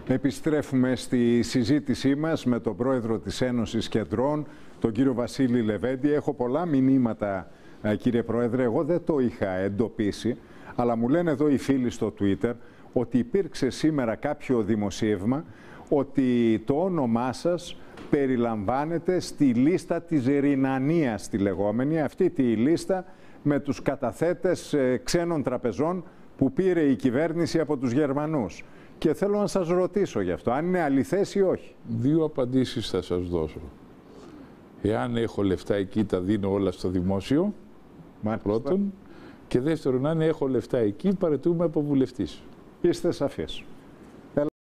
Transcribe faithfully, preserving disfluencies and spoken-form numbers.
Επιστρέφουμε στη συζήτησή μας με τον πρόεδρο της Ένωσης Κεντρών, τον κύριο Βασίλη Λεβέντη. Έχω πολλά μηνύματα, κύριε Πρόεδρε, εγώ δεν το είχα εντοπίσει, αλλά μου λένε εδώ οι φίλοι στο Twitter ότι υπήρξε σήμερα κάποιο δημοσίευμα ότι το όνομά σας περιλαμβάνεται στη λίστα της Ρινανίας, τη λεγόμενη, αυτή τη λίστα με τους καταθέτες ξένων τραπεζών που πήρε η κυβέρνηση από τους Γερμανούς. Και θέλω να σας ρωτήσω γι' αυτό, αν είναι αληθές ή όχι. Δύο απαντήσεις θα σας δώσω. Εάν έχω λεφτά εκεί, τα δίνω όλα στο δημόσιο, Μάλιστα. πρώτον. Και δεύτερον, αν έχω λεφτά εκεί, παραιτούμε από βουλευτής. Είστε σαφείς.